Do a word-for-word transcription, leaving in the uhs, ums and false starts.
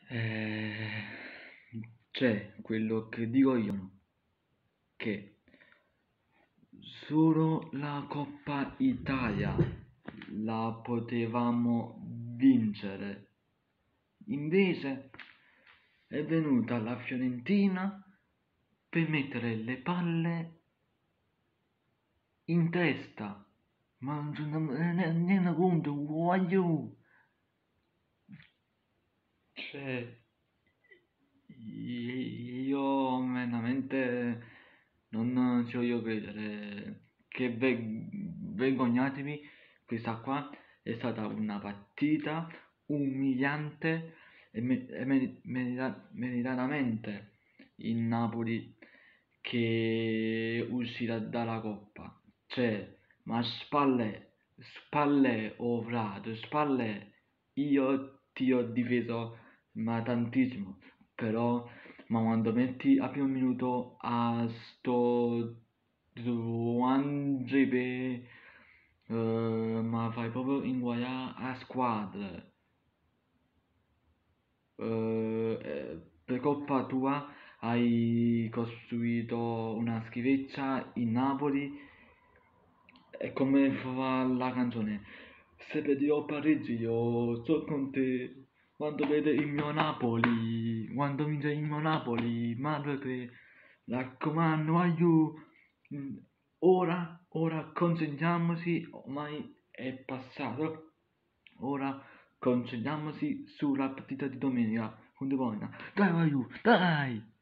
Eh, c'è quello che dico io, che solo la Coppa Italia la potevamo vincere. Invece è venuta la Fiorentina per mettere le palle in testa. Ma non ce ne niente conto, voglio. Cioè, io veramente non ci voglio credere. Che ve- vergognatevi, questa qua è stata una partita umiliante e, me- e me- merita- meritatamente il Napoli che uscirà dalla Coppa. Cioè, ma spalle, spalle, oh frate, spalle, io ti ho difeso ma tantissimo, però ma quando metti a primo minuto a sto Juan G P, eh, ma fai proprio inguaiare a squadra. Eh, eh, per colpa tua hai costruito una schifezza in Napoli. È come fa la canzone. Se perderò pareggi io sto con te. Quando vede il mio Napoli, quando vince il mio Napoli, madre che raccomando, aiuto. Mm, Ora, ora consegniamoci, ormai è passato. Ora concentriamoci sulla partita di domenica con Bologna. Dai, aiuto, dai!